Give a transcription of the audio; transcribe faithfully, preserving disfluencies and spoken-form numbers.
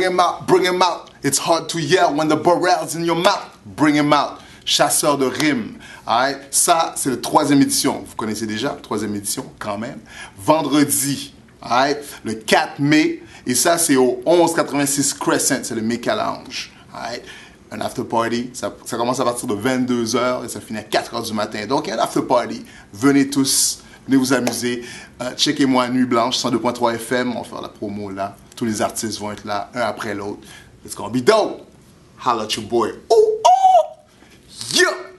him out, bring him out. It's hard to yell when the barrel's in your mouth. Bring him out. Chasseur de rimes. Alright? Ça, c'est la troisième édition. Vous connaissez déjà, troisième édition, quand même. Vendredi, alright? Le quatre mai. Et ça, c'est au onze quatre-vingt-six Crescent. C'est le Meka Lounge. Alright? Un after party. Ça, ça commence à partir de vingt-deux heures et ça finit à quatre heures du matin. Donc, un after party. Venez tous. Venez vous amuser. Euh, Checkez-moi Nuit Blanche, cent deux point trois F M. On va faire la promo là. Tous les artistes vont être là, un après l'autre. It's gonna be dope. Holla at your boy. Ooh, ooh. Yeah!